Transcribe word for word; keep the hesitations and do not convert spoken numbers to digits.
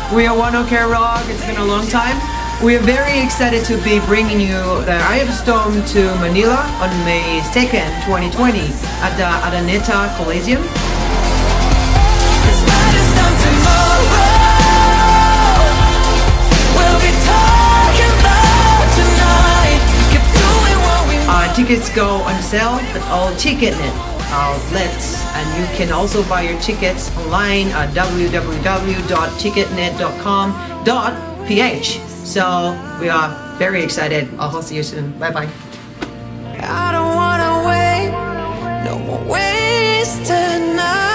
We are One OK Rock. It's been a long time. We are very excited to be bringing you the Eye of Storm to Manila on May second, twenty twenty at the Araneta Coliseum. Uh, tickets go on sale at all TicketNet outlets, and you can also buy your tickets online at w w w dot ticketnet dot com dot p h. So we are very excited. I'll see you soon. Bye bye. I don't wanna wait, no more wasted night.